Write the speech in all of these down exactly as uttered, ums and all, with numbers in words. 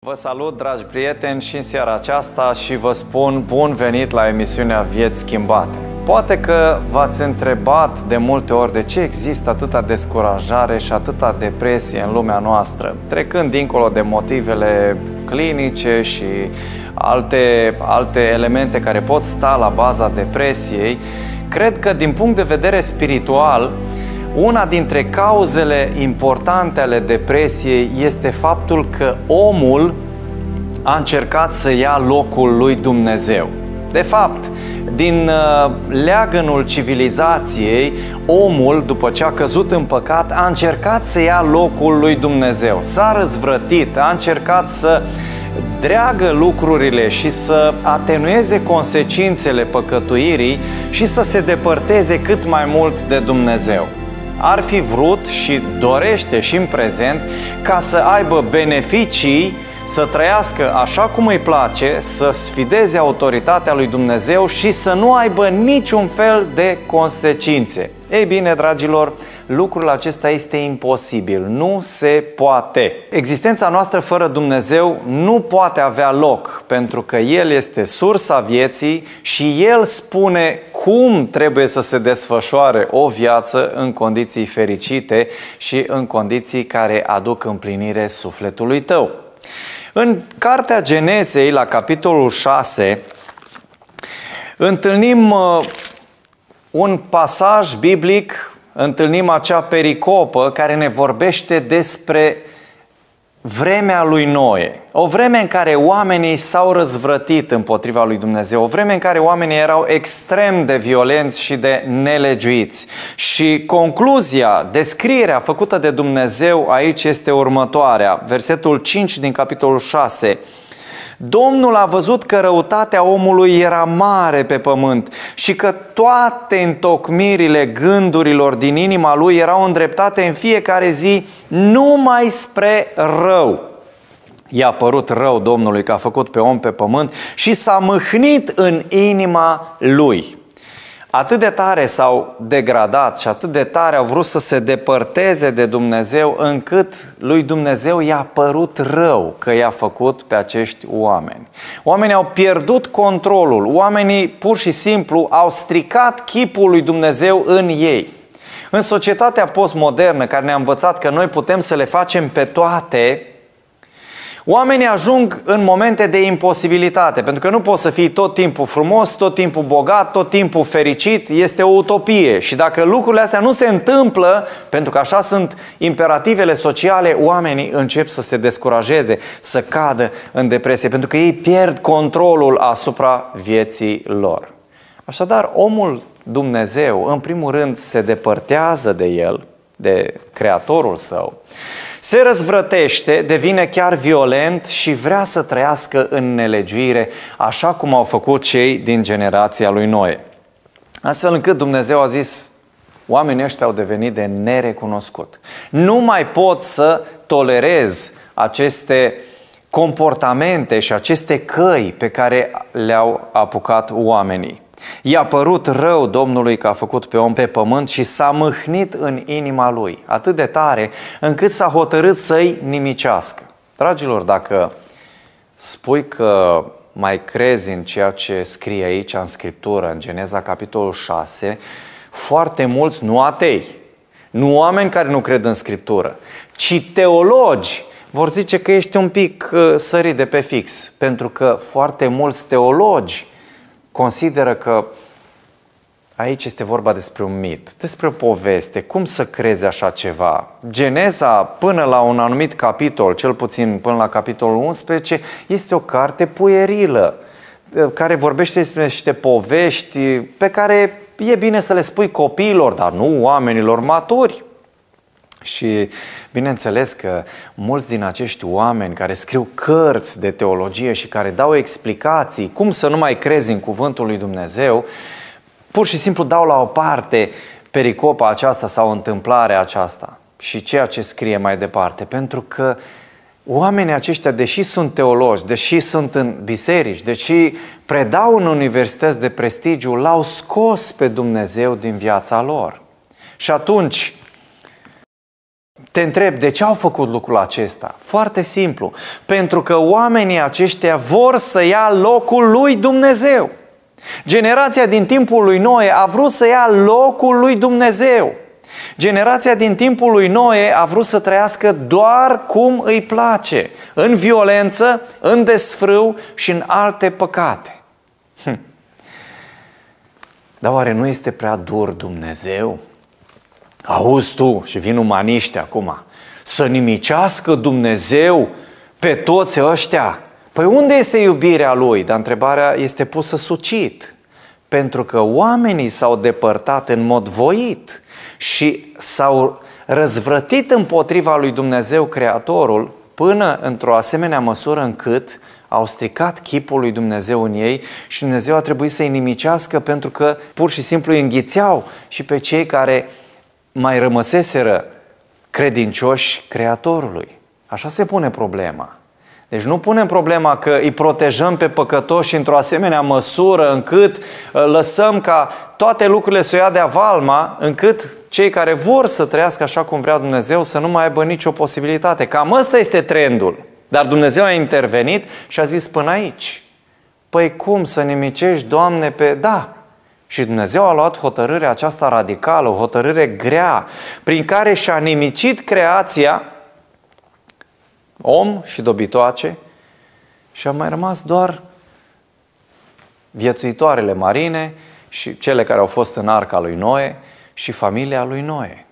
Vă salut, dragi prieteni, și în seara aceasta și vă spun bun venit la emisiunea Vieți Schimbate. Poate că v-ați întrebat de multe ori de ce există atâta descurajare și atâta depresie în lumea noastră, trecând dincolo de motivele clinice și alte, alte elemente care pot sta la baza depresiei. Cred că din punct de vedere spiritual, una dintre cauzele importante ale depresiei este faptul că omul a încercat să ia locul lui Dumnezeu. De fapt, din leagănul civilizației, omul, după ce a căzut în păcat, a încercat să ia locul lui Dumnezeu. S-a răzvrătit, a încercat să dreagă lucrurile și să atenueze consecințele păcătuirii și să se depărteze cât mai mult de Dumnezeu. Ar fi vrut și dorește și în prezent ca să aibă beneficii, să trăiască așa cum îi place, să sfideze autoritatea lui Dumnezeu și să nu aibă niciun fel de consecințe. Ei bine, dragilor, lucrul acesta este imposibil, nu se poate. Existența noastră fără Dumnezeu nu poate avea loc, pentru că El este sursa vieții și El spune cum trebuie să se desfășoare o viață în condiții fericite și în condiții care aduc împlinire sufletului tău. În Cartea Genesei, la capitolul șase, întâlnim un pasaj biblic, întâlnim acea pericopă care ne vorbește despre vremea lui Noe. O vreme în care oamenii s-au răzvrătit împotriva lui Dumnezeu, o vreme în care oamenii erau extrem de violenți și de nelegiuiți. Și concluzia, descrierea făcută de Dumnezeu aici este următoarea. Versetul cinci din capitolul șase. Domnul a văzut că răutatea omului era mare pe pământ și că toate întocmirile gândurilor din inima lui erau îndreptate în fiecare zi numai spre rău. I-a părut rău Domnului că a făcut pe om pe pământ și s-a mâhnit în inima lui. Atât de tare s-au degradat și atât de tare au vrut să se depărteze de Dumnezeu, încât lui Dumnezeu i-a părut rău că i-a făcut pe acești oameni. Oamenii au pierdut controlul, oamenii pur și simplu au stricat chipul lui Dumnezeu în ei. În societatea postmodernă, care ne-a învățat că noi putem să le facem pe toate, oamenii ajung în momente de imposibilitate, pentru că nu poți să fii tot timpul frumos, tot timpul bogat, tot timpul fericit, este o utopie. Și dacă lucrurile astea nu se întâmplă, pentru că așa sunt imperativele sociale, oamenii încep să se descurajeze, să cadă în depresie, pentru că ei pierd controlul asupra vieții lor. Așadar, omul Dumnezeu, în primul rând, se depărtează de el, de Creatorul său, se răzvrătește, devine chiar violent și vrea să trăiască în nelegiuire, așa cum au făcut cei din generația lui Noe. Astfel încât Dumnezeu a zis, oamenii ăștia au devenit de nerecunoscut. Nu mai pot să tolerez aceste comportamente și aceste căi pe care le-au apucat oamenii. I-a părut rău Domnului că a făcut pe om pe pământ și s-a mâhnit în inima lui, atât de tare încât s-a hotărât să-i nimicească. Dragilor, dacă spui că mai crezi în ceea ce scrie aici în Scriptură, în Geneza capitolul șase, foarte mulți, nu atei, nu oameni care nu cred în Scriptură, ci teologi, vor zice că ești un pic sărit de pe fix, pentru că foarte mulți teologi consideră că aici este vorba despre un mit, despre o poveste, cum să crezi așa ceva. Geneza, până la un anumit capitol, cel puțin până la capitolul unsprezece, este o carte puierilă, care vorbește despre niște povești pe care e bine să le spui copiilor, dar nu oamenilor maturi. Și bineînțeles că mulți din acești oameni care scriu cărți de teologie și care dau explicații cum să nu mai crezi în cuvântul lui Dumnezeu, pur și simplu dau la o parte pericopa aceasta sau întâmplarea aceasta și ceea ce scrie mai departe, pentru că oamenii aceștia, deși sunt teologi, deși sunt în biserici, deși predau în universități de prestigiu, l-au scos pe Dumnezeu din viața lor. Și atunci, Te întreb, de ce au făcut lucrul acesta? Foarte simplu. Pentru că oamenii aceștia vor să ia locul lui Dumnezeu. Generația din timpul lui Noe a vrut să ia locul lui Dumnezeu. Generația din timpul lui Noe a vrut să trăiască doar cum îi place, în violență, în desfrâu și în alte păcate. Hm. Dar oare nu este prea dur Dumnezeu? Auzi tu, și vin umaniști acum, să nimicească Dumnezeu pe toți ăștia? Păi unde este iubirea Lui? Dar întrebarea este pusă sucit. Pentru că oamenii s-au depărtat în mod voit și s-au răzvrătit împotriva lui Dumnezeu Creatorul până într-o asemenea măsură încât au stricat chipul lui Dumnezeu în ei și Dumnezeu a trebuit să-i nimicească pentru că pur și simplu îi înghițeau și pe cei care mai rămăseseră credincioși Creatorului. Așa se pune problema. Deci nu punem problema că îi protejăm pe păcătoși într-o asemenea măsură încât lăsăm ca toate lucrurile să o ia de-a valma, încât cei care vor să trăiască așa cum vrea Dumnezeu să nu mai aibă nicio posibilitate. Cam ăsta este trendul. Dar Dumnezeu a intervenit și a zis până aici. Păi cum să nimicești, Doamne, pe... Da. Și Dumnezeu a luat hotărârea aceasta radicală, o hotărâre grea, prin care și-a nimicit creația, om și dobitoace, și a mai rămas doar viețuitoarele marine și cele care au fost în arca lui Noe și familia lui Noe.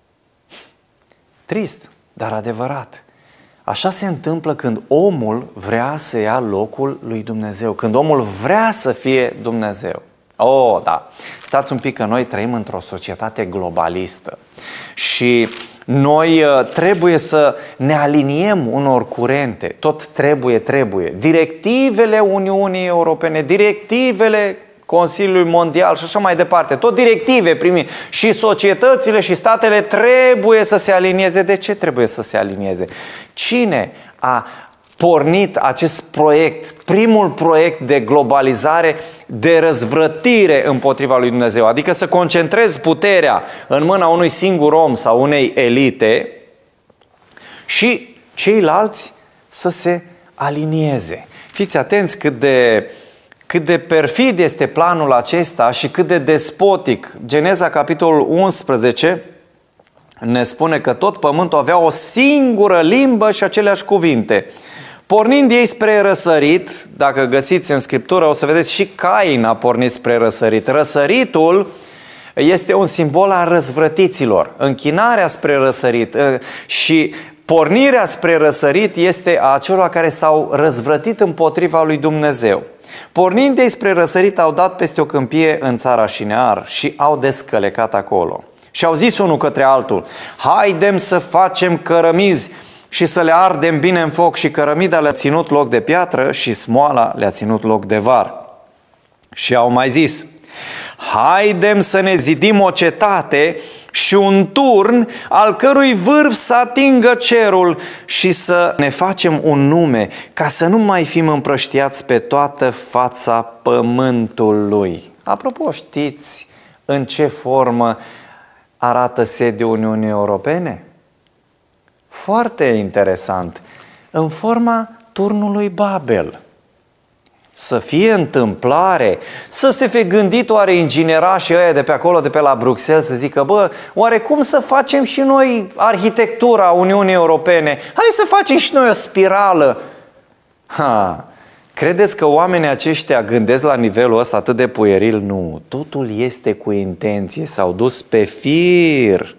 Trist, dar adevărat. Așa se întâmplă când omul vrea să ia locul lui Dumnezeu, când omul vrea să fie Dumnezeu. Oh, da, stați un pic că noi trăim într-o societate globalistă și noi trebuie să ne aliniem unor curente, tot trebuie, trebuie. Directivele Uniunii Europene, directivele Consiliului Mondial și așa mai departe, tot directive primim și societățile și statele trebuie să se alinieze. De ce trebuie să se alinieze? Cine a pornit acest proiect, primul proiect de globalizare, de răzvrătire împotriva lui Dumnezeu, adică să concentrezi puterea în mâna unui singur om sau unei elite și ceilalți să se alinieze. Fiți atenți cât de, cât de perfid este planul acesta și cât de despotic. Geneza, capitolul unsprezece, ne spune că tot pământul avea o singură limbă și aceleași cuvinte. Pornind ei spre răsărit, dacă găsiți în Scriptură, o să vedeți și Cain a pornit spre răsărit. Răsăritul este un simbol al răzvrătiților, închinarea spre răsărit și pornirea spre răsărit este a acelor care s-au răzvrătit împotriva lui Dumnezeu. Pornind ei spre răsărit, au dat peste o câmpie în țara Șinear și au descălecat acolo. Și au zis unul către altul: haidem să facem cărămizi și să le ardem bine în foc. Și cărămida le-a ținut loc de piatră și smoala le-a ținut loc de var. Și au mai zis: haidem să ne zidim o cetate și un turn al cărui vârf să atingă cerul și să ne facem un nume, ca să nu mai fim împrăștiați pe toată fața pământului. Apropo, știți în ce formă arată sediul Uniunii Europene? Foarte interesant, în forma turnului Babel. Să fie întâmplare, să se fi gândit oare inginerașii ăia de pe acolo, de pe la Bruxelles, să zică: bă, oare cum să facem și noi arhitectura Uniunii Europene? Hai să facem și noi o spirală. Ha, credeți că oamenii aceștia gândesc la nivelul ăsta atât de pueril? Nu, totul este cu intenție, s-au dus pe fir.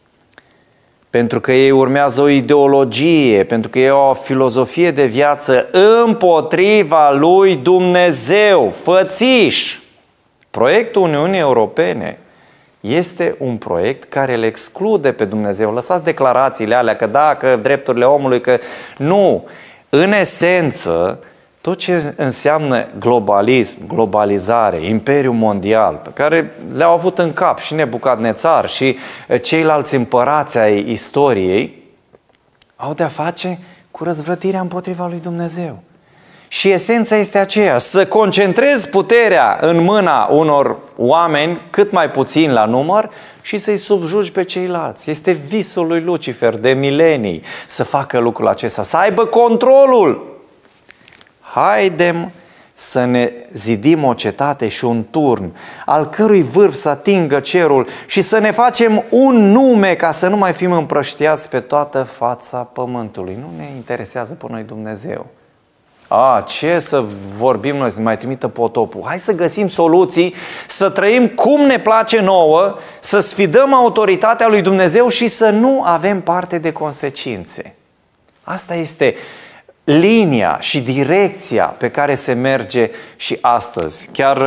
Pentru că ei urmează o ideologie, pentru că ei au o filozofie de viață împotriva lui Dumnezeu, fățiș. Proiectul Uniunii Europene este un proiect care îl exclude pe Dumnezeu. Lăsați declarațiile alea că da, că drepturile omului, că nu. În esență, tot ce înseamnă globalism, globalizare, imperiu mondial, pe care le-au avut în cap și Nebucadnețar și ceilalți împărați ai istoriei, au de-a face cu răzvrătirea împotriva lui Dumnezeu. Și esența este aceea, să concentrezi puterea în mâna unor oameni, cât mai puțin la număr, și să-i subjugi pe ceilalți. Este visul lui Lucifer de milenii să facă lucrul acesta, să aibă controlul. Haidem să ne zidim o cetate și un turn, al cărui vârf să atingă cerul și să ne facem un nume ca să nu mai fim împrăștiați pe toată fața pământului. Nu ne interesează pe noi Dumnezeu. A, ce să vorbim noi, să mai trimită potopul? Hai să găsim soluții, să trăim cum ne place nouă, să sfidăm autoritatea lui Dumnezeu și să nu avem parte de consecințe. Asta este linia și direcția pe care se merge și astăzi. Chiar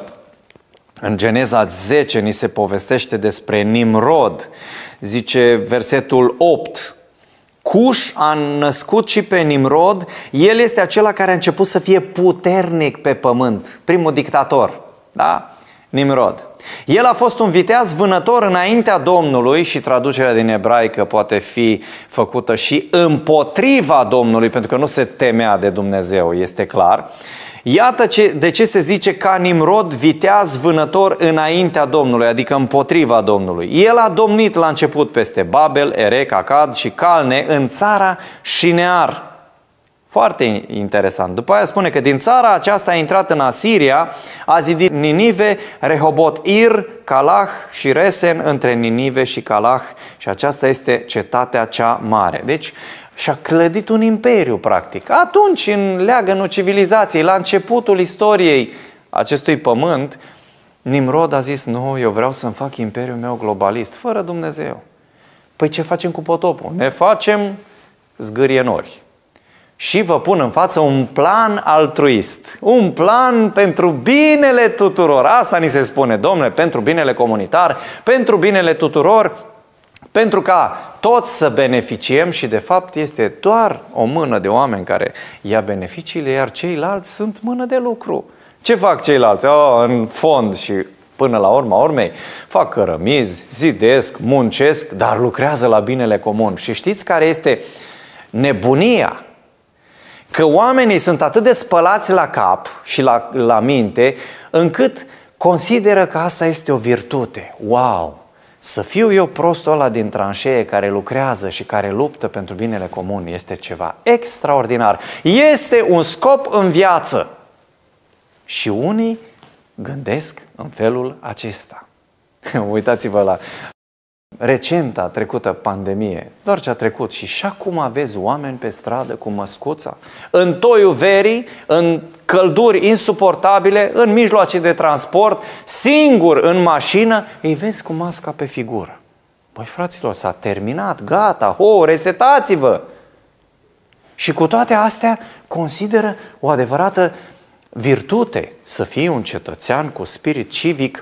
în Geneza zece ni se povestește despre Nimrod. Zice versetul opt: Cuș a născut și pe Nimrod, el este acela care a început să fie puternic pe pământ, primul dictator, da? Nimrod. El a fost un viteaz vânător înaintea Domnului și traducerea din ebraică poate fi făcută și împotriva Domnului, pentru că nu se temea de Dumnezeu, este clar. Iată ce, de ce se zice ca Nimrod viteaz vânător înaintea Domnului, adică împotriva Domnului. El a domnit la început peste Babel, Erec, Acad și Calne în țara Șinear. Foarte interesant. După aia spune că din țara aceasta a intrat în Asiria, a zidit Ninive, Rehobot-Ir, Calah și Resen între Ninive și Calah, și aceasta este cetatea cea mare. Deci și-a clădit un imperiu, practic. Atunci, în leagănul civilizației, la începutul istoriei acestui pământ, Nimrod a zis: nu, eu vreau să-mi fac imperiul meu globalist, fără Dumnezeu. Păi ce facem cu potopul? Ne facem zgârienori. Și vă pun în față un plan altruist, un plan pentru binele tuturor. Asta ni se spune, domnule, pentru binele comunitar, pentru binele tuturor, pentru ca toți să beneficiem, și de fapt este doar o mână de oameni care ia beneficiile, iar ceilalți sunt mână de lucru. Ce fac ceilalți? Oh, în fond și până la urma urmei fac cărămizi, zidesc, muncesc, dar lucrează la binele comun. Și știți care este nebunia? Că oamenii sunt atât de spălați la cap și la, la minte, încât consideră că asta este o virtute. Wow! Să fiu eu prostul ăla din tranșee care lucrează și care luptă pentru binele comun este ceva extraordinar. Este un scop în viață. Și unii gândesc în felul acesta. Uitați-vă la recenta trecută pandemie, doar ce a trecut, și și acum aveți oameni pe stradă cu măscuța, în toiul verii, în călduri insuportabile, în mijloace de transport, singur în mașină, îi vezi cu masca pe figură. Băi, fraților, s-a terminat, gata, ho, resetați-vă! Și cu toate astea consideră o adevărată virtute să fii un cetățean cu spirit civic,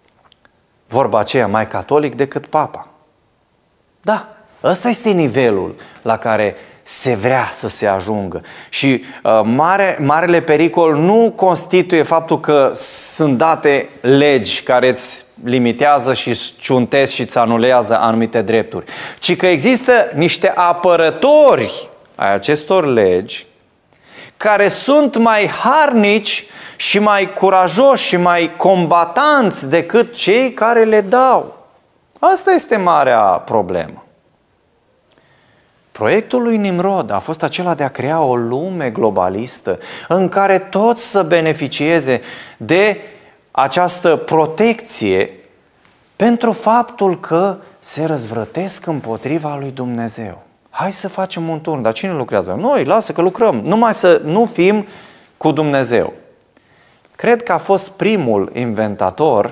vorba aceea, mai catolic decât papa. Da, ăsta este nivelul la care se vrea să se ajungă. Și uh, mare, marele pericol nu constituie faptul că sunt date legi care îți limitează și îți ciuntesc și îți anulează anumite drepturi, ci că există niște apărători ai acestor legi care sunt mai harnici și mai curajoși și mai combatanți decât cei care le dau. Asta este marea problemă. Proiectul lui Nimrod a fost acela de a crea o lume globalistă în care toți să beneficieze de această protecție pentru faptul că se răzvrătesc împotriva lui Dumnezeu. Hai să facem un turn, dar cine lucrează? Noi, lasă că lucrăm, numai să nu fim cu Dumnezeu. Cred că a fost primul inventator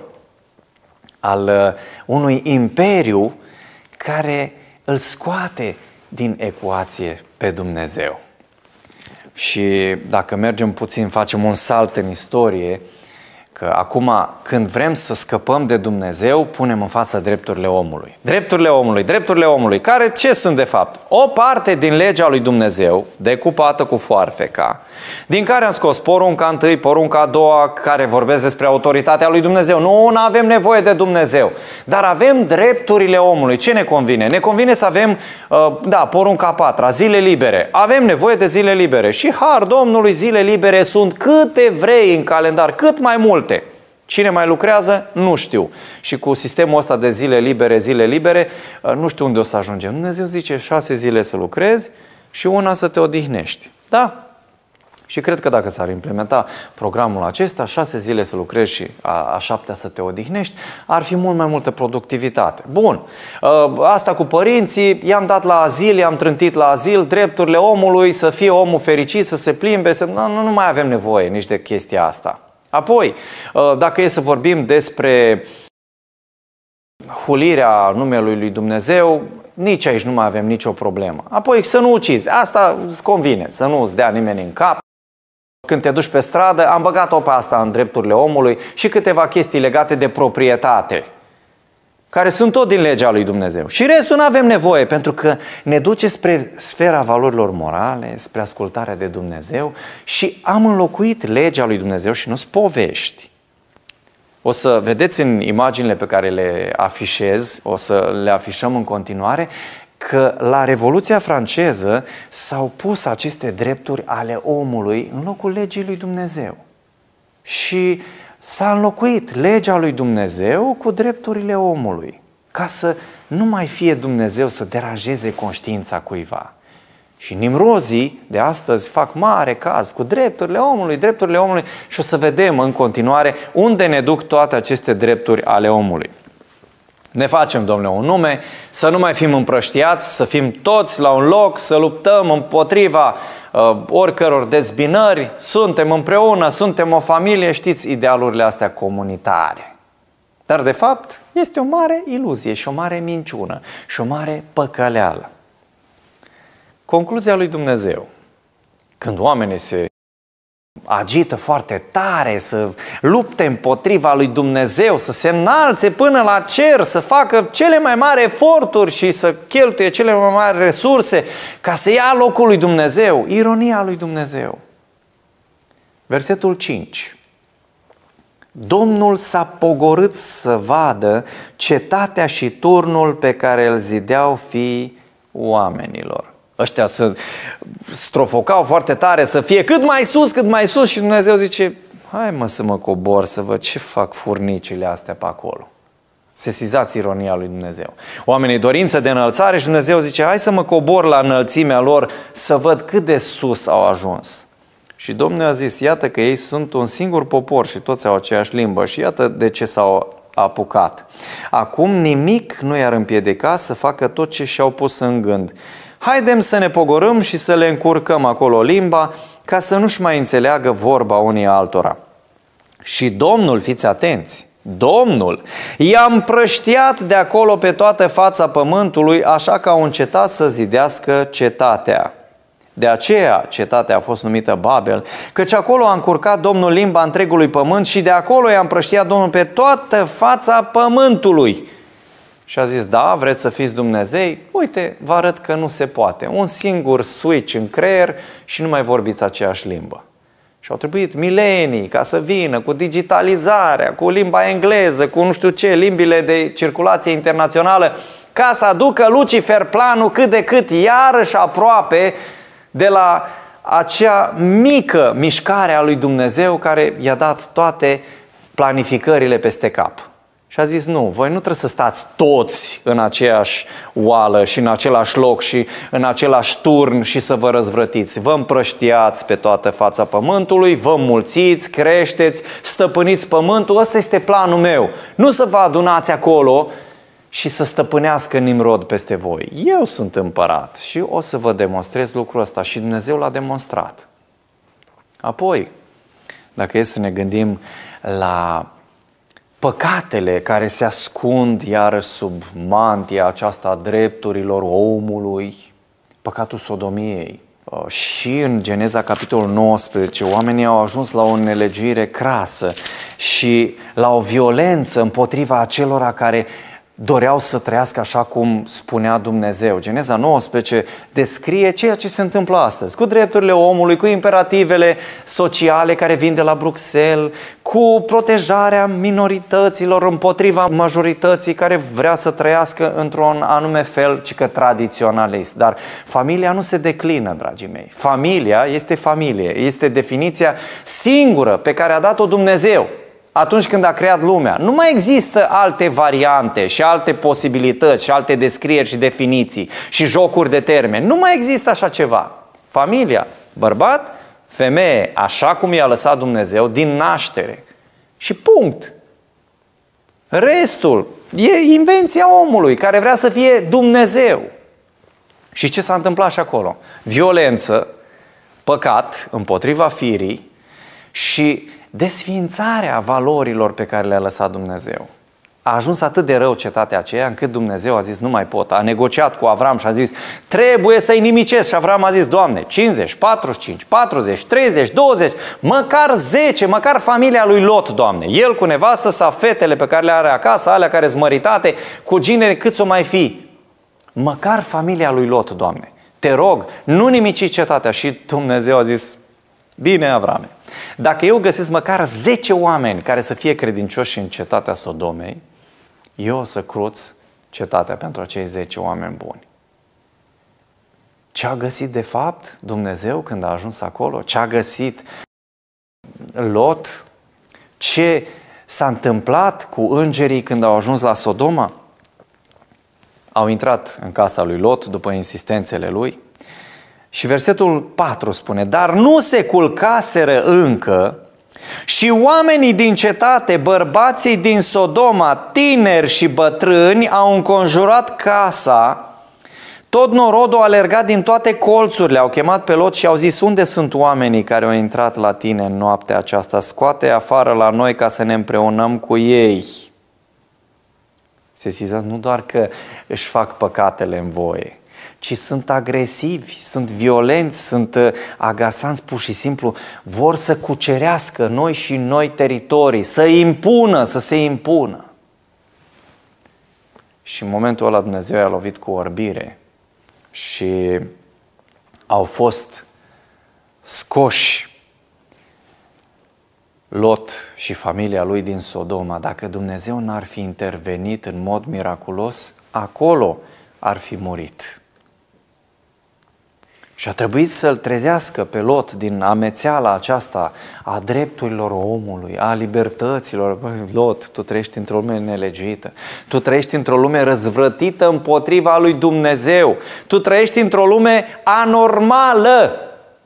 al unui imperiu care îl scoate din ecuație pe Dumnezeu. Și dacă mergem puțin, facem un salt în istorie, Că acum, când vrem să scăpăm de Dumnezeu, punem în față drepturile omului. Drepturile omului, drepturile omului, care ce sunt de fapt? O parte din legea lui Dumnezeu, decupată cu foarfeca, din care am scos porunca întâi, porunca a doua, care vorbesc despre autoritatea lui Dumnezeu. Nu, nu avem nevoie de Dumnezeu, dar avem drepturile omului. Ce ne convine? Ne convine să avem, da, porunca a patra, zile libere. Avem nevoie de zile libere. Și har Domnului, zile libere sunt câte vrei în calendar, cât mai multe. Cine mai lucrează? Nu știu. Și cu sistemul ăsta de zile libere, zile libere, nu știu unde o să ajungem. Dumnezeu zice șase zile să lucrezi și una să te odihnești. Da? Și cred că dacă s-ar implementa programul acesta, șase zile să lucrezi și a, a șaptea să te odihnești, ar fi mult mai multă productivitate. Bun, asta cu părinții, i-am dat la azil, i-am trântit la azil, drepturile omului, să fie omul fericit, să se plimbe, să... Nu, nu mai avem nevoie nici de chestia asta. Apoi, dacă e să vorbim despre hulirea numelui lui Dumnezeu, nici aici nu mai avem nicio problemă. Apoi să nu ucizi, asta îți convine, să nu îți dea nimeni în cap. Când te duci pe stradă, am băgat-o pe asta în drepturile omului și câteva chestii legate de proprietate, care sunt tot din legea lui Dumnezeu. Și restul nu avem nevoie, pentru că ne duce spre sfera valorilor morale, spre ascultarea de Dumnezeu și am înlocuit legea lui Dumnezeu și nu-s povești. O să vedeți în imaginile pe care le afișez, o să le afișăm în continuare, că la Revoluția franceză s-au pus aceste drepturi ale omului în locul legii lui Dumnezeu. Și s-a înlocuit legea lui Dumnezeu cu drepturile omului, ca să nu mai fie Dumnezeu să deranjeze conștiința cuiva. Și nimrozii de astăzi fac mare caz cu drepturile omului, drepturile omului și o să vedem în continuare unde ne duc toate aceste drepturi ale omului. Ne facem, Domnule, un nume, să nu mai fim împrăștiați, să fim toți la un loc, să luptăm împotriva uh, oricăror dezbinări, suntem împreună, suntem o familie, știți, idealurile astea comunitare. Dar, de fapt, este o mare iluzie și o mare minciună și o mare păcăleală. Concluzia lui Dumnezeu, când oamenii se agită foarte tare, să lupte împotriva lui Dumnezeu, să se înalțe până la cer, să facă cele mai mari eforturi și să cheltuie cele mai mari resurse ca să ia locul lui Dumnezeu. Ironia lui Dumnezeu. Versetul cinci. Domnul s-a pogorât să vadă cetatea și turnul pe care îl zideau fiii oamenilor. Ăștia se strofocau foarte tare să fie cât mai sus, cât mai sus și Dumnezeu zice, hai mă să mă cobor să văd ce fac furnicile astea pe acolo. Sesizați ironia lui Dumnezeu. Oamenii dorință de înălțare și Dumnezeu zice, hai să mă cobor la înălțimea lor să văd cât de sus au ajuns. Și Domnul a zis, iată că ei sunt un singur popor și toți au aceeași limbă și iată de ce s-au apucat. Acum nimic nu i-ar împiedica să facă tot ce și-au pus în gând. Haidem să ne pogorâm și să le încurcăm acolo limba ca să nu-și mai înțeleagă vorba unii altora. Și Domnul, fiți atenți, Domnul i-a împrăștiat de acolo pe toată fața pământului, așa că au încetat să zidească cetatea. De aceea cetatea a fost numită Babel, căci acolo a încurcat Domnul limba întregului pământ și de acolo i-a împrăștiat Domnul pe toată fața pământului. Și a zis, da, vreți să fiți Dumnezei? Uite, vă arăt că nu se poate. Un singur switch în creier și nu mai vorbiți aceeași limbă. Și au trebuit milenii ca să vină cu digitalizarea, cu limba engleză, cu nu știu ce, limbile de circulație internațională, ca să aducă Lucifer planul cât de cât iarăși aproape de la acea mică mișcare a lui Dumnezeu care i-a dat toate planificările peste cap. Și a zis, nu, voi nu trebuie să stați toți în aceeași oală și în același loc și în același turn și să vă răzvrătiți. Vă împrăștiați pe toată fața pământului, vă mulțiți, creșteți, stăpâniți pământul. Ăsta este planul meu. Nu să vă adunați acolo și să stăpânească Nimrod peste voi. Eu sunt împărat și o să vă demonstrez lucrul ăsta și Dumnezeu l-a demonstrat. Apoi, dacă e să ne gândim la păcatele care se ascund iarăși sub mantia aceasta a drepturilor omului, păcatul sodomiei. Și în Geneza capitolul nouăsprezece, oamenii au ajuns la o nelegiuire crasă. și la o violență împotriva acelora care doreau să trăiască așa cum spunea Dumnezeu. Geneza nouăsprezece descrie ceea ce se întâmplă astăzi, cu drepturile omului, cu imperativele sociale care vin de la Bruxelles, cu protejarea minorităților împotriva majorității care vrea să trăiască într-un anume fel, ci că tradiționalist. Dar familia nu se declină, dragii mei. Familia este familie, este definiția singură pe care a dat-o Dumnezeu atunci când a creat lumea. Nu mai există alte variante și alte posibilități și alte descrieri și definiții și jocuri de termeni. Nu mai există așa ceva. Familia, bărbat, femeie, așa cum i-a lăsat Dumnezeu din naștere. Și punct. Restul e invenția omului care vrea să fie Dumnezeu. Și ce s-a întâmplat și acolo? Violență, păcat împotriva firii și desființarea valorilor pe care le-a lăsat Dumnezeu. A ajuns atât de rău cetatea aceea încât Dumnezeu a zis nu mai pot. A negociat cu Avram și a zis trebuie să-i nimicesc. Și Avram a zis Doamne, cincizeci, patruzeci și cinci, patruzeci, treizeci, douăzeci, măcar zece, măcar familia lui Lot, Doamne. El cu nevastă sa, fetele pe care le are acasă, alea care sunt măritate, cuginele cât o mai fi. Măcar familia lui Lot, Doamne. Te rog, nu nimici cetatea. Și Dumnezeu a zis bine, Avrame, dacă eu găsesc măcar zece oameni care să fie credincioși în cetatea Sodomei, eu o să cruț cetatea pentru acei zece oameni buni. Ce a găsit de fapt Dumnezeu când a ajuns acolo? Ce a găsit Lot? Ce s-a întâmplat cu îngerii când au ajuns la Sodoma? Au intrat în casa lui Lot după insistențele lui. Și versetul patru spune, dar nu se culcaseră încă și oamenii din cetate, bărbații din Sodoma, tineri și bătrâni, au înconjurat casa. Tot norodul a alergat din toate colțurile, au chemat pe Lot și au zis, unde sunt oamenii care au intrat la tine în noaptea aceasta? Scoate afară la noi ca să ne împreunăm cu ei. Sesizați, nu doar că își fac păcatele în voie, ci sunt agresivi, sunt violenți, sunt agasanți pur și simplu, vor să cucerească noi și noi teritorii, să impună, să se impună. Și în momentul ăla Dumnezeu i-a lovit cu orbire și au fost scoși Lot și familia lui din Sodoma. Dacă Dumnezeu n-ar fi intervenit în mod miraculos, acolo ar fi murit. Și a trebuit să-l trezească pe Lot din amețeala aceasta a drepturilor omului, a libertăților. Bă, Lot, tu trăiești într-o lume nelegiuită, tu trăiești într-o lume răzvrătită împotriva lui Dumnezeu, tu trăiești într-o lume anormală.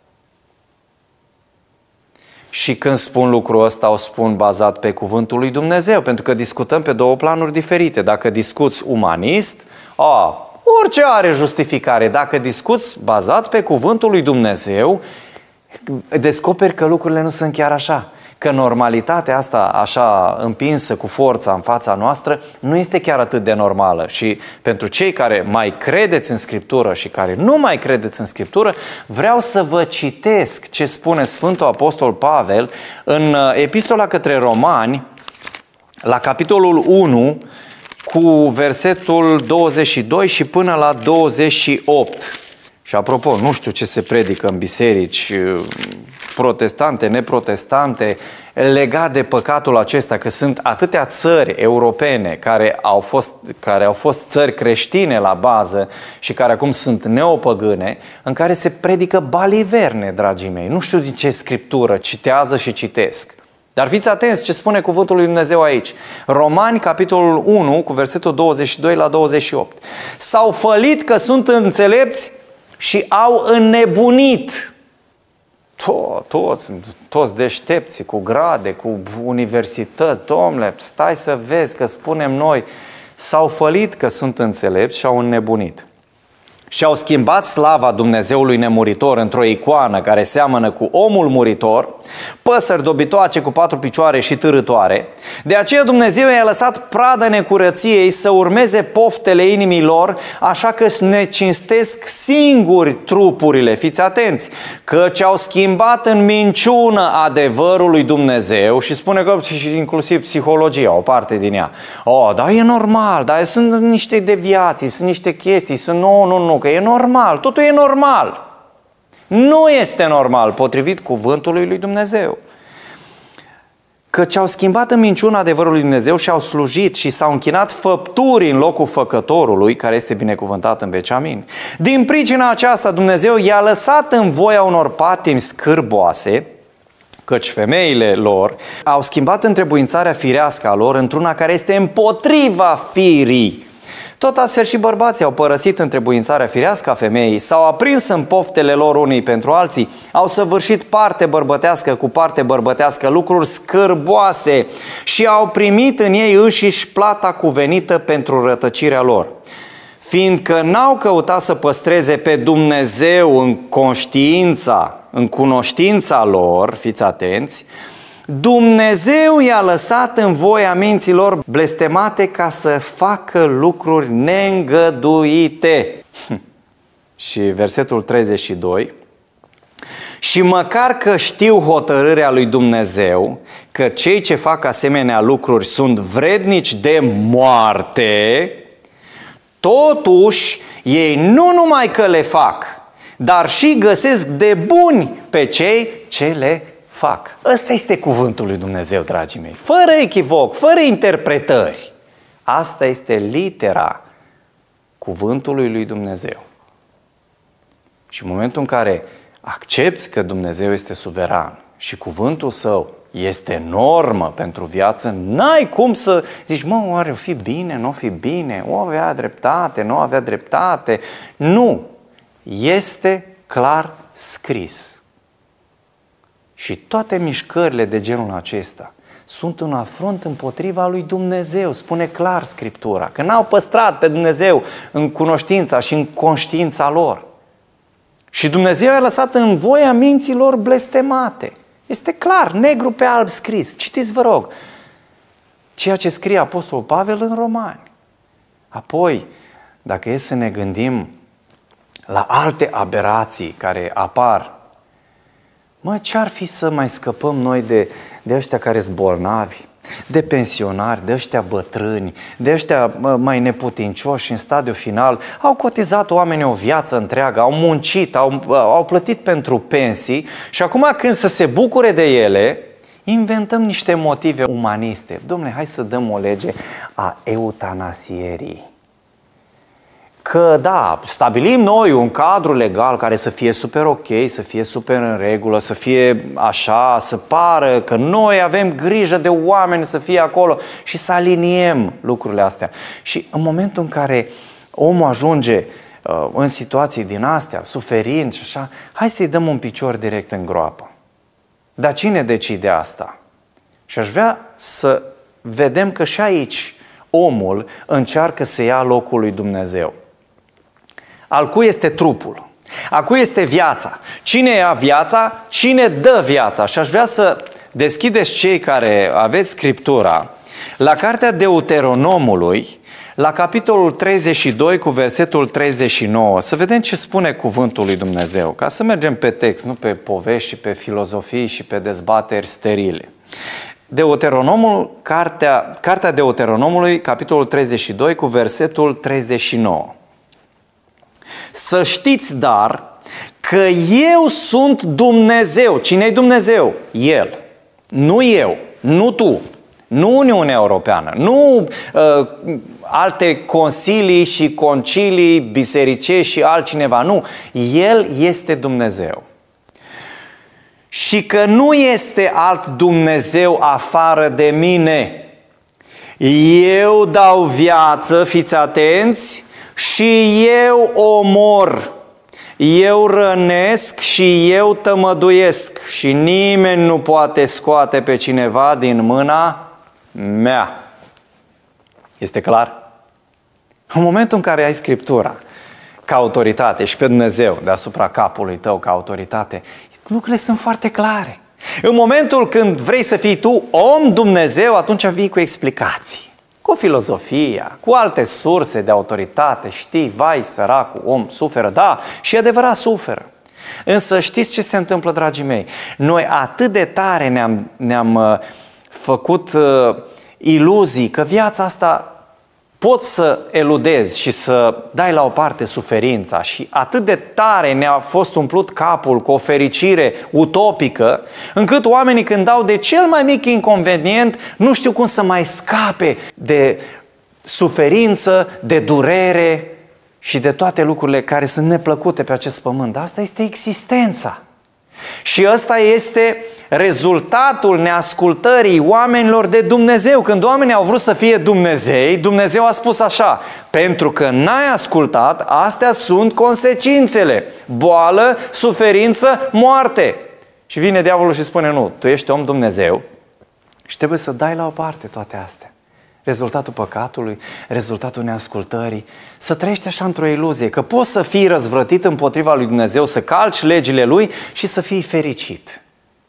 Și când spun lucrul ăsta, o spun bazat pe cuvântul lui Dumnezeu, pentru că discutăm pe două planuri diferite. Dacă discuți umanist, a, orice are justificare. Dacă discuți bazat pe cuvântul lui Dumnezeu, descoperi că lucrurile nu sunt chiar așa. Că normalitatea asta așa împinsă cu forța în fața noastră nu este chiar atât de normală. Și pentru cei care mai credeți în Scriptură și care nu mai credeți în Scriptură, vreau să vă citesc ce spune Sfântul Apostol Pavel în Epistola către Romani, la capitolul unu, cu versetul douăzeci și doi și până la douăzeci și opt. Și apropo, nu știu ce se predică în biserici protestante, neprotestante, legat de păcatul acesta, că sunt atâtea țări europene care au fost, care au fost țări creștine la bază și care acum sunt neopăgâne, în care se predică baliverne, dragii mei. Nu știu din ce scriptură citează și citesc. Dar fiți atenți ce spune cuvântul lui Dumnezeu aici. Romani, capitolul unu, cu versetul douăzeci și doi la douăzeci și opt. S-au fălit că sunt înțelepți și au înnebunit. To- toți, toți deștepții, cu grade, cu universități. Dom'le, stai să vezi că spunem noi, s-au fălit că sunt înțelepți și au înnebunit. și au schimbat slava Dumnezeului nemuritor într-o icoană care seamănă cu omul muritor, păsări dobitoace cu patru picioare și târătoare. De aceea Dumnezeu i-a lăsat pradă necurăției să urmeze poftele inimii lor, așa că ne cinstesc singuri trupurile. Fiți atenți, căci au schimbat în minciună adevărul lui Dumnezeu. Și spune că și inclusiv psihologia, o parte din ea. Oh, dar e normal, dar sunt niște deviații, sunt niște chestii, sunt nu, nu, nu, că e normal, totul e normal. Nu este normal, potrivit cuvântului lui Dumnezeu. Căci au schimbat în minciună adevărul lui Dumnezeu și au slujit și s-au închinat făpturii în locul făcătorului, care este binecuvântat în veci, amin. Din pricina aceasta Dumnezeu i-a lăsat în voia unor patimi scârboase, căci femeile lor au schimbat întrebuințarea firească a lor într-una care este împotriva firii. Tot astfel și bărbații au părăsit întrebuințarea firească a femeii, s-au aprins în poftele lor unii pentru alții, au săvârșit parte bărbătească cu parte bărbătească lucruri scârboase și au primit în ei înșiși plata cuvenită pentru rătăcirea lor. Fiindcă n-au căutat să păstreze pe Dumnezeu în conștiința, în cunoștința lor, fiți atenți, Dumnezeu i-a lăsat în voia minților blestemate ca să facă lucruri neîngăduite. Și versetul treizeci și doi. Și măcar că știu hotărârea lui Dumnezeu, că cei ce fac asemenea lucruri sunt vrednici de moarte, totuși ei nu numai că le fac, dar și găsesc de buni pe cei ce le fac. Ăsta este cuvântul lui Dumnezeu, dragii mei. Fără echivoc, fără interpretări. Asta este litera cuvântului lui Dumnezeu. Și în momentul în care accepți că Dumnezeu este suveran și cuvântul său este normă pentru viață, n-ai cum să zici, mă, oare o fi bine, nu o fi bine, o avea dreptate, nu avea dreptate. Nu! Este clar scris. Și toate mișcările de genul acesta sunt un afront împotriva lui Dumnezeu, spune clar Scriptura, că n-au păstrat pe Dumnezeu în cunoștința și în conștiința lor. Și Dumnezeu a lăsat în voia minților blestemate. Este clar, negru pe alb scris. Citiți, vă rog, ceea ce scrie Apostolul Pavel în Romani. Apoi, dacă e să ne gândim la alte aberații care apar, mă, ce-ar fi să mai scăpăm noi de, de ăștia care sunt bolnavi, de pensionari, de ăștia bătrâni, de ăștia mai neputincioși în stadiul final, au cotizat oamenii o viață întreagă, au muncit, au, au plătit pentru pensii și acum când să se bucure de ele, inventăm niște motive umaniste. Dom'le, hai să dăm o lege a eutanasierii. Că da, stabilim noi un cadru legal care să fie super ok, să fie super în regulă, să fie așa, să pară că noi avem grijă de oameni să fie acolo și să aliniem lucrurile astea. Și în momentul în care omul ajunge uh, în situații din astea, suferind și așa, hai să-i dăm un picior direct în groapă. Dar cine decide asta? Și aș vrea să vedem că și aici omul încearcă să ia locul lui Dumnezeu. Al cui este trupul? A cui este viața? Cine ia viața? Cine dă viața? Și aș vrea să deschideți, cei care aveți Scriptura, la cartea Deuteronomului, la capitolul treizeci și doi cu versetul treizeci și nouă, să vedem ce spune cuvântul lui Dumnezeu, ca să mergem pe text, nu pe povești și pe filozofii și pe dezbateri sterile. Deuteronomul, cartea, cartea Deuteronomului, capitolul treizeci și doi cu versetul treizeci și nouă. Să știți, dar, că eu sunt Dumnezeu. Cine-i Dumnezeu? El. Nu eu, nu tu, nu Uniunea Europeană, nu uh, alte consilii și concilii bisericești și altcineva. Nu, El este Dumnezeu. Și că nu este alt Dumnezeu afară de mine. Eu dau viață, fiți atenți, și eu omor, eu rănesc și eu tămăduiesc și nimeni nu poate scoate pe cineva din mâna mea. Este clar? În momentul în care ai Scriptura, ca autoritate și pe Dumnezeu deasupra capului tău ca autoritate, lucrurile sunt foarte clare. În momentul când vrei să fii tu om Dumnezeu, atunci vii cu explicații, cu filozofia, cu alte surse de autoritate. Știi, vai, săracul om suferă, da, și adevărat suferă. Însă știți ce se întâmplă, dragii mei? Noi atât de tare ne-am, ne-am uh, făcut uh, iluzii că viața asta poți să eludezi și să dai la o parte suferința și atât de tare ne-a fost umplut capul cu o fericire utopică, încât oamenii când dau de cel mai mic inconvenient nu știu cum să mai scape de suferință, de durere și de toate lucrurile care sunt neplăcute pe acest pământ. Asta este existența. Și ăsta este rezultatul neascultării oamenilor de Dumnezeu. Când oamenii au vrut să fie Dumnezei, Dumnezeu a spus așa: pentru că n-ai ascultat, astea sunt consecințele: boală, suferință, moarte. Și vine diavolul și spune: nu, tu ești om Dumnezeu și trebuie să dai la o parte toate astea. Rezultatul păcatului, rezultatul neascultării, să trăiești așa într-o iluzie că poți să fii răzvrătit împotriva lui Dumnezeu, să calci legile lui și să fii fericit.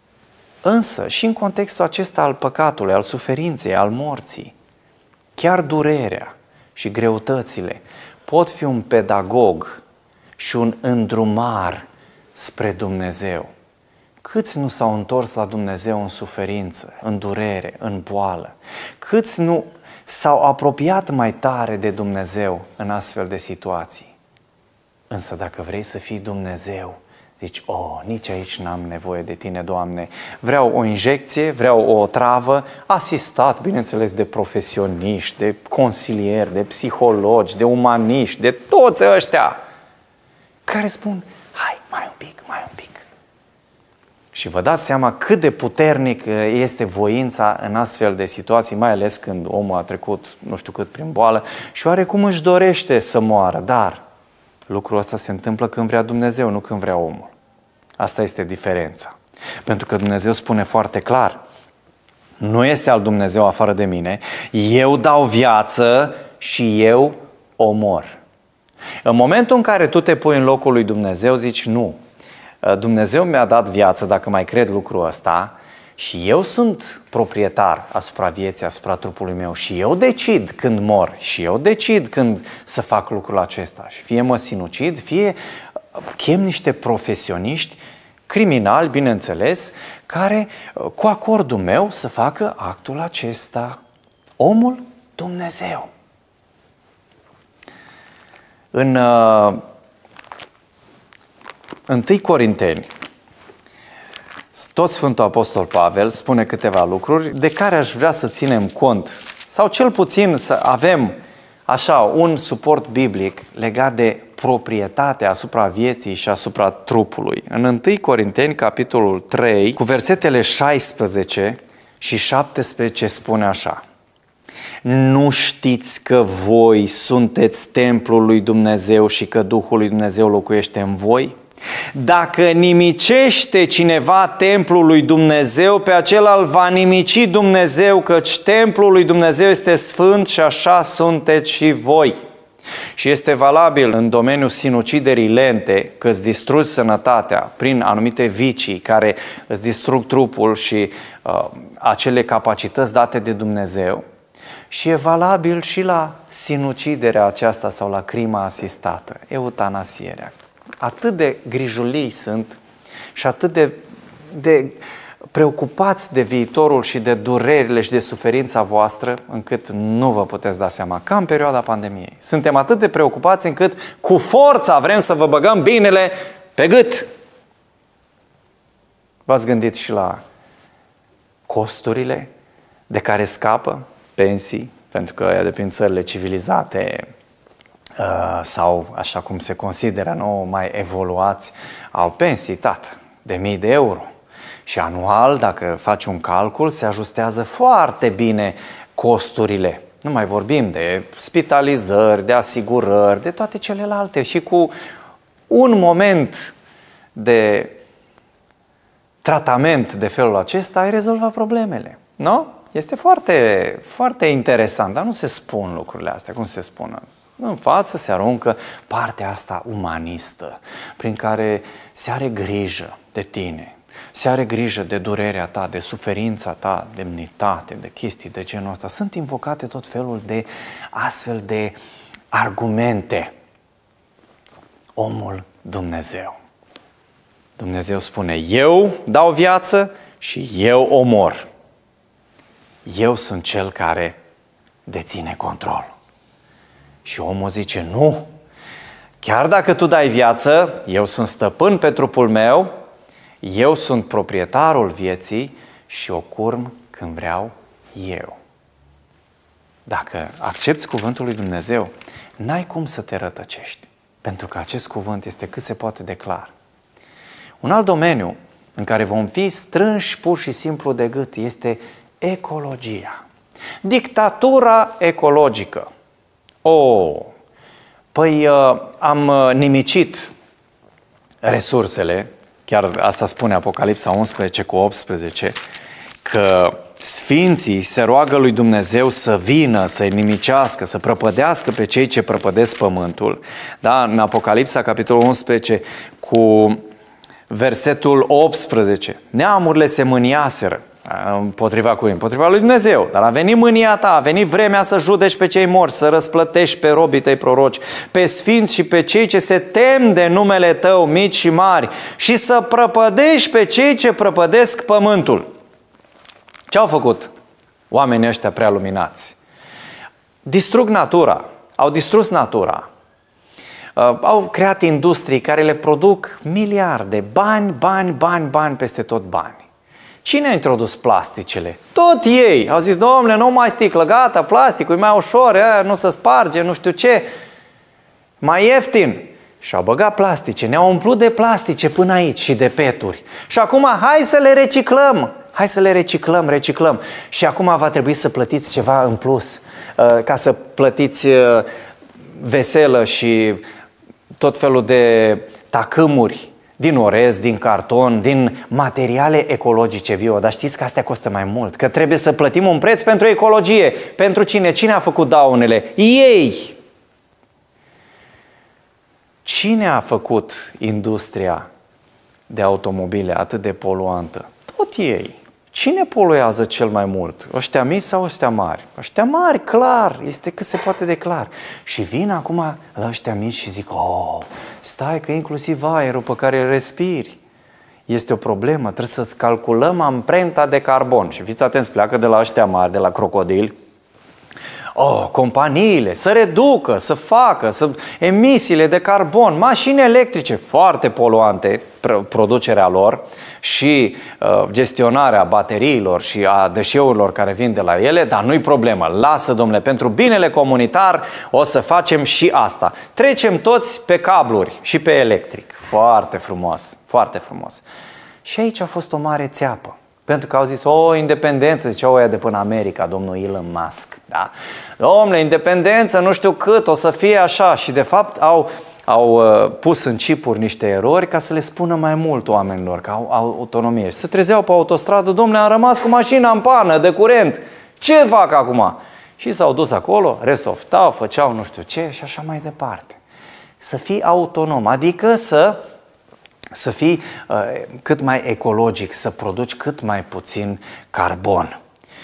Însă, și în contextul acesta al păcatului, al suferinței, al morții, chiar durerea și greutățile pot fi un pedagog și un îndrumar spre Dumnezeu. Câți nu s-au întors la Dumnezeu în suferință, în durere, în boală? Câți nu s-au apropiat mai tare de Dumnezeu în astfel de situații? Însă dacă vrei să fii Dumnezeu, zici: oh, nici aici n-am nevoie de tine, Doamne. Vreau o injecție, vreau o travă, asistat, bineînțeles, de profesioniști, de consilieri, de psihologi, de umaniști, de toți ăștia care spun: hai, mai un pic, mai un pic. Și vă dați seama cât de puternic este voința în astfel de situații, mai ales când omul a trecut nu știu cât prin boală și oarecum își dorește să moară, dar lucrul ăsta se întâmplă când vrea Dumnezeu, nu când vrea omul. Asta este diferența. Pentru că Dumnezeu spune foarte clar: nu este alt Dumnezeu afară de mine, eu dau viață și eu omor. În momentul în care tu te pui în locul lui Dumnezeu, zici: nu, Dumnezeu mi-a dat viață, dacă mai cred lucrul ăsta, și eu sunt proprietar asupra vieții, asupra trupului meu și eu decid când mor și eu decid când să fac lucrul acesta. Și fie mă sinucid, fie chem niște profesioniști, criminali, bineînțeles, care cu acordul meu să facă actul acesta. Omul Dumnezeu. În uh, întâi Corinteni, tot Sfântul Apostol Pavel spune câteva lucruri de care aș vrea să ținem cont, sau cel puțin să avem așa un suport biblic legat de proprietatea asupra vieții și asupra trupului. În întâi Corinteni, capitolul trei, cu versetele șaisprezece și șaptesprezece spune așa: nu știți că voi sunteți templul lui Dumnezeu și că Duhul lui Dumnezeu locuiește în voi? Dacă nimicește cineva templul lui Dumnezeu, pe acela îl va nimici Dumnezeu, căci templul lui Dumnezeu este sfânt și așa sunteți și voi. Și este valabil în domeniul sinuciderii lente, că îți distrugi sănătatea prin anumite vicii care îți distrug trupul și uh, acele capacități date de Dumnezeu. Și e valabil și la sinuciderea aceasta sau la crima asistată, eutanasierea. Atât de grijulii sunt și atât de, de preocupați de viitorul și de durerile și de suferința voastră, încât nu vă puteți da seama, ca în perioada pandemiei. Suntem atât de preocupați încât cu forța vrem să vă băgăm binele pe gât. V-ați gândit și la costurile de care scapă? Pensii, pentru că ăia de prin țările civilizate sau așa cum se consideră, nu, mai evoluați, au pensii, tată, de mii de euro. Și anual, dacă faci un calcul, se ajustează foarte bine costurile. Nu mai vorbim de spitalizări, de asigurări, de toate celelalte. Și cu un moment de tratament de felul acesta ai rezolvat problemele, nu? Este foarte, foarte interesant, dar nu se spun lucrurile astea, cum se spun? În față se aruncă partea asta umanistă, prin care se are grijă de tine, se are grijă de durerea ta, de suferința ta, de demnitate, de chestii de genul ăsta. Sunt invocate tot felul de astfel de argumente. Omul Dumnezeu. Dumnezeu spune, eu dau viață și eu omor. Eu sunt cel care deține control. Și omul zice, nu, chiar dacă tu dai viață, eu sunt stăpân pe trupul meu, eu sunt proprietarul vieții și o curm când vreau eu. Dacă accepți cuvântul lui Dumnezeu, n-ai cum să te rătăcești, pentru că acest cuvânt este cât se poate de clar. Un alt domeniu în care vom fi strânși pur și simplu de gât este ecologia. Dictatura ecologică. Oh, păi am nimicit resursele, chiar asta spune Apocalipsa unsprezece cu optsprezece, că sfinții se roagă lui Dumnezeu să vină, să-i nimicească, să prăpădească pe cei ce prăpădesc pământul. Da? În Apocalipsa, capitolul unsprezece, cu versetul optsprezece, neamurile se mâniaseră împotriva cui? Împotriva lui Dumnezeu. Dar a venit mânia ta, a venit vremea să judeci pe cei morți, să răsplătești pe robii tăi proroci, pe sfinți și pe cei ce se tem de numele tău, mici și mari, și să prăpădești pe cei ce prăpădesc pământul. Ce au făcut oamenii ăștia prea luminați? Distrug natura, au distrus natura. Au creat industrii care le produc miliarde, bani, bani, bani, bani, peste tot bani. Cine a introdus plasticele? Tot ei. Au zis, domnule, nu mai sticlă, gata, plasticul e mai ușor, aia, nu se sparge, nu știu ce. Mai ieftin. Și au băgat plastice, ne-au umplut de plastice până aici și de peturi. Și acum hai să le reciclăm. Hai să le reciclăm, reciclăm. Și acum va trebui să plătiți ceva în plus, ca să plătiți veselă și tot felul de tacâmuri din orez, din carton, din materiale ecologice bio. Dar știți că astea costă mai mult, că trebuie să plătim un preț pentru ecologie. Pentru cine? Cine a făcut daunele? Ei! Cine a făcut industria de automobile atât de poluantă? Tot ei. Cine poluează cel mai mult? Ăștia mici sau ăștia mari? Ăștia mari, clar, este cât se poate de clar. Și vin acum la ăștia mici și zic, oh, stai că inclusiv aerul pe care îl respiri este o problemă, trebuie să-ți calculăm amprenta de carbon. Și fiți atenți, pleacă de la ăștia mari, de la crocodili. Oh, companiile să reducă, să facă să, emisiile de carbon, mașini electrice foarte poluante, producerea lor și uh, gestionarea bateriilor și a deșeurilor care vin de la ele, dar nu-i problemă. Lasă, domnule, pentru binele comunitar o să facem și asta. Trecem toți pe cabluri și pe electric. Foarte frumos, foarte frumos. Și aici a fost o mare țeapă. Pentru că au zis, o, independență, ziceau ăia de până America, domnul Elon Musk. Da? Domnule, independență, nu știu cât, o să fie așa. Și de fapt au, au uh, pus în chipuri niște erori ca să le spună mai mult oamenilor că au, au autonomie. Și se trezeau pe autostradă, domnule, am rămas cu mașina în pană de curent. Ce fac acum? Și s-au dus acolo, resoftau, făceau nu știu ce și așa mai departe. Să fii autonom, adică să... să fii uh, cât mai ecologic, să produci cât mai puțin carbon.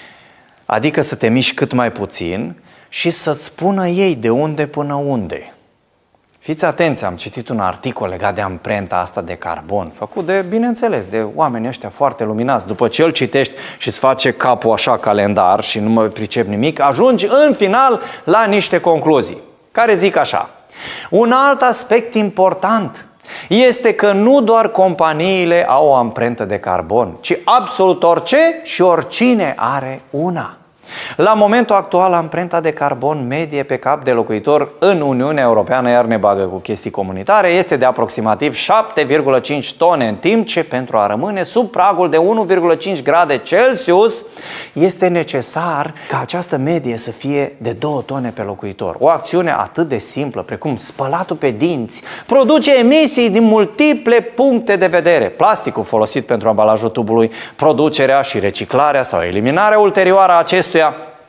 Adică să te miști cât mai puțin și să-ți spună ei de unde până unde. Fiți atenți, am citit un articol legat de amprenta asta de carbon, făcut de, bineînțeles, de oamenii ăștia foarte luminați. După ce îl citești și îți face capul așa calendar și nu mai pricep nimic, ajungi în final la niște concluzii, care zic așa. Un alt aspect important este că nu doar companiile au o amprentă de carbon, ci absolut orice și oricine are una. La momentul actual, amprenta de carbon medie pe cap de locuitor în Uniunea Europeană, iar ne bagă cu chestii comunitare, este de aproximativ șapte virgulă cinci tone, în timp ce pentru a rămâne sub pragul de unu virgulă cinci grade Celsius este necesar ca această medie să fie de două tone pe locuitor. O acțiune atât de simplă precum spălatul pe dinți produce emisii din multiple puncte de vedere. Plasticul folosit pentru ambalajul tubului, producerea și reciclarea sau eliminarea ulterioară a acestuia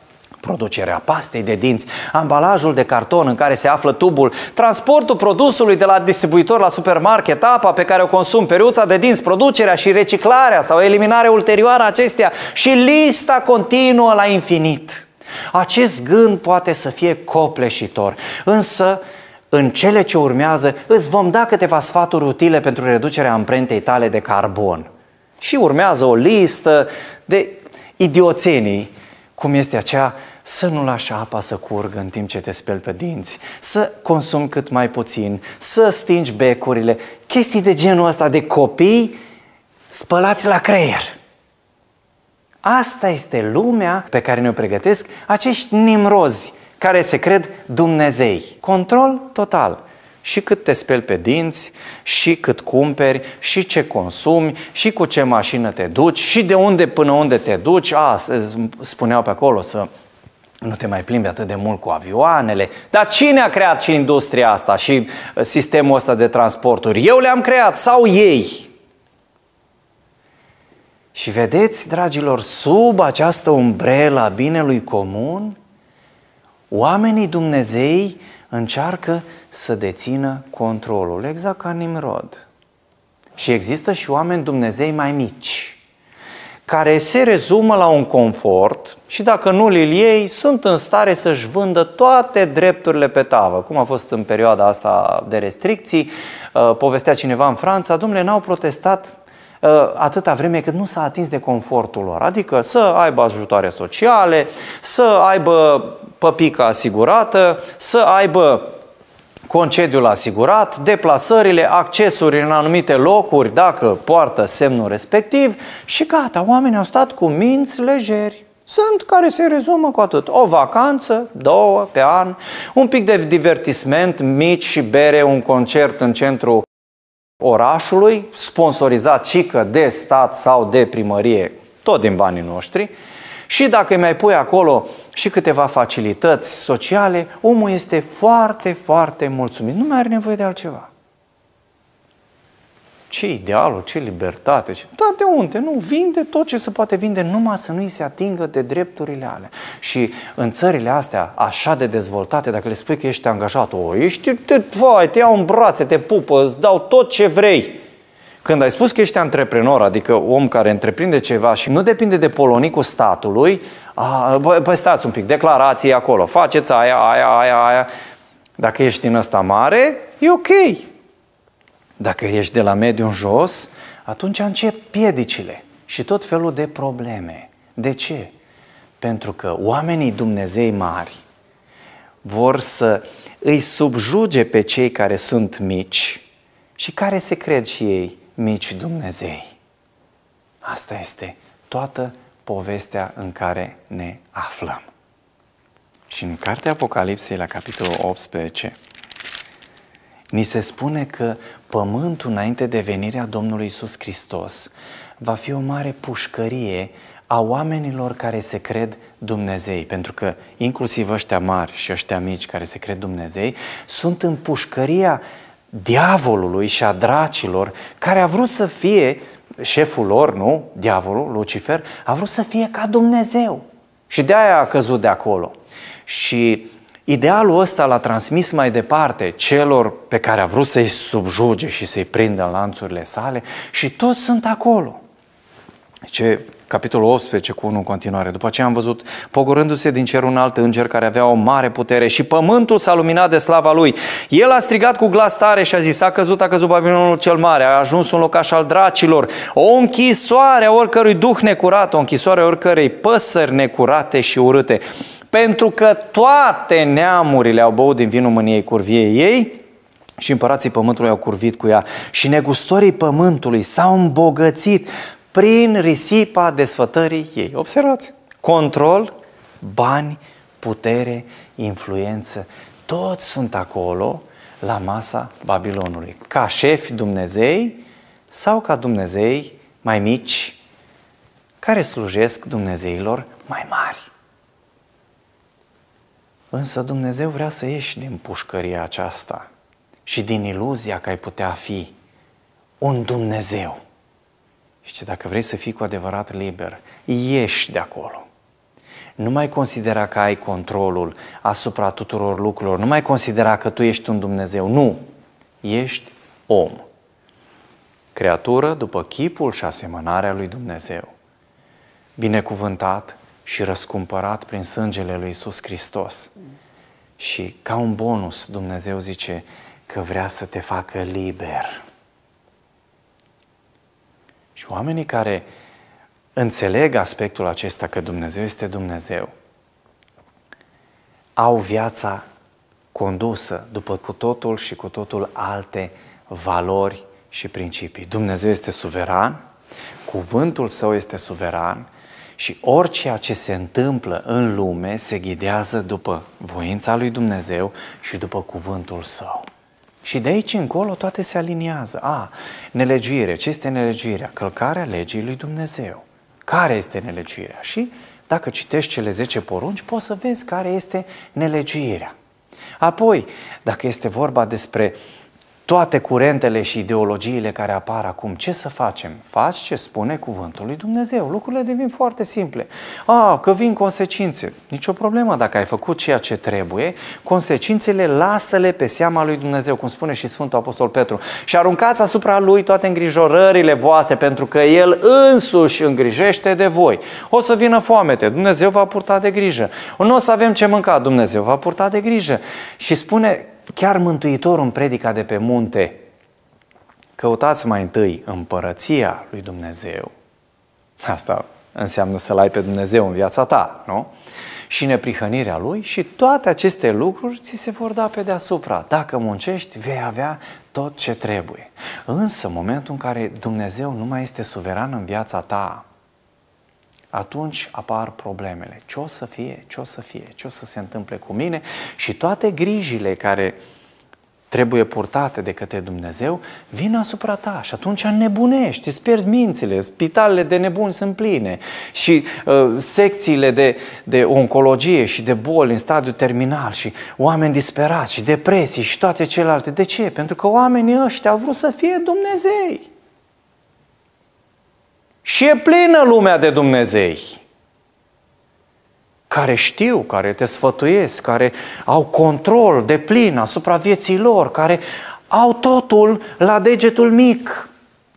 producerea pastei de dinți, ambalajul de carton în care se află tubul, transportul produsului de la distribuitor la supermarket, apa pe care o consum, periuța de dinți, producerea și reciclarea sau eliminarea ulterioară a acesteia și lista continuă la infinit. Acest gând poate să fie copleșitor, însă în cele ce urmează îți vom da câteva sfaturi utile pentru reducerea amprentei tale de carbon. Și urmează o listă de idioțenii, cum este aceea să nu lași apa să curgă în timp ce te speli pe dinți, să consumi cât mai puțin, să stingi becurile, chestii de genul ăsta de copii spălați la creier. Asta este lumea pe care ne-o pregătesc acești nimrozi care se cred Dumnezei. Control total. Și cât te speli pe dinți, și cât cumperi, și ce consumi, și cu ce mașină te duci, și de unde până unde te duci. A, spuneau pe acolo să nu te mai plimbi atât de mult cu avioanele. Dar cine a creat și industria asta și sistemul ăsta de transporturi? Eu le-am creat sau ei? Și vedeți, dragilor, sub această umbrelă a binelui comun, oamenii Dumnezei încearcă să dețină controlul, exact ca Nimrod. Și există și oameni Dumnezei mai mici, care se rezumă la un confort și dacă nu îl iei, sunt în stare să-și vândă toate drepturile pe tavă. Cum a fost în perioada asta de restricții, povestea cineva în Franța, domnule, n-au protestat atâta vreme cât nu s-a atins de confortul lor. Adică să aibă ajutoare sociale, să aibă păpica asigurată, să aibă concediul asigurat, deplasările, accesurile în anumite locuri dacă poartă semnul respectiv și gata, oamenii au stat cu minți lejeri. Sunt care se rezumă cu atât. O vacanță, două pe an, un pic de divertisment, mici și bere, un concert în centrul orașului, sponsorizat cică de stat sau de primărie, tot din banii noștri. Și dacă îi mai pui acolo și câteva facilități sociale, omul este foarte, foarte mulțumit. Nu mai are nevoie de altceva. Ce idealul, ce libertate, ce... Da, de unde? Nu, vinde tot ce se poate vinde, numai să nu-i se atingă de drepturile alea. Și în țările astea așa de dezvoltate, dacă le spui că ești angajat, o, ești, te, vai, te iau în brațe, te pupă, îți dau tot ce vrei. Când ai spus că ești antreprenor, adică om care întreprinde ceva și nu depinde de polonicul statului, a, bă, bă, stați un pic, declarații acolo, faceți aia, aia, aia, aia. Dacă ești în ăsta mare, e ok. Dacă ești de la mediu în jos, atunci încep piedicile și tot felul de probleme. De ce? Pentru că oamenii Dumnezei mari vor să îi subjuge pe cei care sunt mici și care se cred și ei mici Dumnezei. Asta este toată povestea în care ne aflăm. Și în cartea Apocalipsei, la capitolul optsprezece, ni se spune că pământul înainte de venirea Domnului Iisus Hristos va fi o mare pușcărie a oamenilor care se cred Dumnezei, pentru că inclusiv ăștia mari și ăștia mici care se cred Dumnezei sunt în pușcăria diavolului și a dracilor, care a vrut să fie șeful lor, nu? Diavolul, Lucifer, a vrut să fie ca Dumnezeu și de aia a căzut de acolo. Și idealul ăsta l-a transmis mai departe celor pe care a vrut să-i subjuge și să-i prindă în lanțurile sale și toți sunt acolo. Ce capitolul optsprezece cu unu în continuare. După aceea am văzut pogorându-se din cer un alt înger care avea o mare putere și pământul s-a luminat de slava lui. El a strigat cu glas tare și a zis: a căzut, a căzut Babilonul cel mare, a ajuns un locaș al dracilor, o închisoare a oricărui duh necurat, o închisoare a oricărei păsări necurate și urâte. Pentru că toate neamurile au băut din vinul mâniei curviei ei și împărații pământului au curvit cu ea și negustorii pământului s-au îmbogățit prin risipa desfătării ei. Observați, control, bani, putere, influență, toți sunt acolo la masa Babilonului. Ca șefi Dumnezei sau ca Dumnezei mai mici care slujesc Dumnezeilor mai mari. Însă Dumnezeu vrea să ieși din pușcăria aceasta și din iluzia că ai putea fi un Dumnezeu. Și dacă vrei să fii cu adevărat liber, ieși de acolo. Nu mai considera că ai controlul asupra tuturor lucrurilor, nu mai considera că tu ești un Dumnezeu, nu, ești om. Creatură după chipul și asemănarea lui Dumnezeu, binecuvântat și răscumpărat prin sângele lui Iisus Hristos. Și ca un bonus Dumnezeu zice că vrea să te facă liber. Și oamenii care înțeleg aspectul acesta că Dumnezeu este Dumnezeu, au viața condusă după cu totul și cu totul alte valori și principii. Dumnezeu este suveran, cuvântul Său este suveran și orice ce se întâmplă în lume se ghidează după voința lui Dumnezeu și după cuvântul Său. Și de aici încolo toate se aliniază. A, nelegiuire. Ce este nelegiuirea? Călcarea legii lui Dumnezeu. Care este nelegiuirea? Și dacă citești cele zece porunci, poți să vezi care este nelegiuirea. Apoi, dacă este vorba despre toate curentele și ideologiile care apar acum, ce să facem? Faci ce spune cuvântul lui Dumnezeu. Lucrurile devin foarte simple. A, că vin consecințe. Nicio problemă dacă ai făcut ceea ce trebuie, consecințele lasă-le pe seama lui Dumnezeu, cum spune și Sfântul Apostol Petru. Și aruncați asupra lui toate îngrijorările voastre, pentru că el însuși îngrijește de voi. O să vină foamete, Dumnezeu va purta de grijă. Nu o să avem ce mânca, Dumnezeu va purta de grijă. Și spune chiar Mântuitorul în predica de pe munte, căutați mai întâi împărăția lui Dumnezeu. Asta înseamnă să-L ai pe Dumnezeu în viața ta, nu? Și neprihănirea Lui și toate aceste lucruri ți se vor da pe deasupra. Dacă muncești, vei avea tot ce trebuie. Însă, în momentul în care Dumnezeu nu mai este suveran în viața ta, atunci apar problemele. Ce o să fie? Ce o să fie? Ce o să se întâmple cu mine? Și toate grijile care trebuie purtate de către Dumnezeu vin asupra ta și atunci nebunești, îți pierzi mințile, spitalele de nebuni sunt pline și uh, secțiile de, de oncologie și de boli în stadiu terminal și oameni disperați și depresii și toate celelalte. De ce? Pentru că oamenii ăștia au vrut să fie Dumnezei. Și e plină lumea de Dumnezei care știu, care te sfătuiesc, care au control de plin asupra vieții lor, care au totul la degetul mic.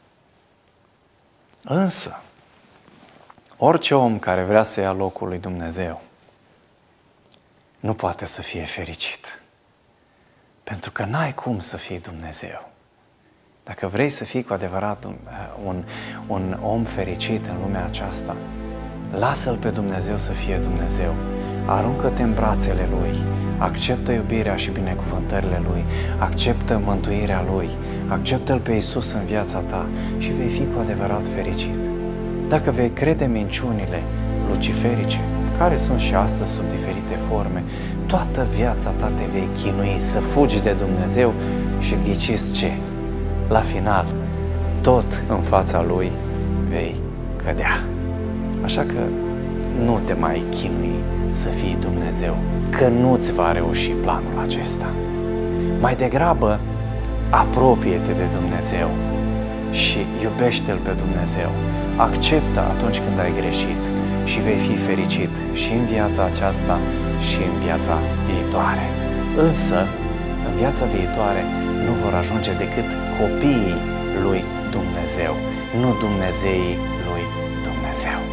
Însă, orice om care vrea să ia locul lui Dumnezeu nu poate să fie fericit. Pentru că n-ai cum să fii Dumnezeu. Dacă vrei să fii cu adevărat un, un, un om fericit în lumea aceasta, lasă-L pe Dumnezeu să fie Dumnezeu. Aruncă-te în brațele Lui, acceptă iubirea și binecuvântările Lui, acceptă mântuirea Lui, acceptă-L pe Iisus în viața ta și vei fi cu adevărat fericit. Dacă vei crede minciunile luciferice, care sunt și astăzi sub diferite forme, toată viața ta te vei chinui să fugi de Dumnezeu și ghiciți ce? La final, tot în fața Lui vei cădea. Așa că nu te mai chinui să fii Dumnezeu, că nu-ți va reuși planul acesta. Mai degrabă, apropie-te de Dumnezeu și iubește-L pe Dumnezeu. Acceptă atunci când ai greșit și vei fi fericit și în viața aceasta și în viața viitoare. Însă, în viața viitoare nu vor ajunge decât copiii lui Dumnezeu, nu Dumnezeii lui Dumnezeu.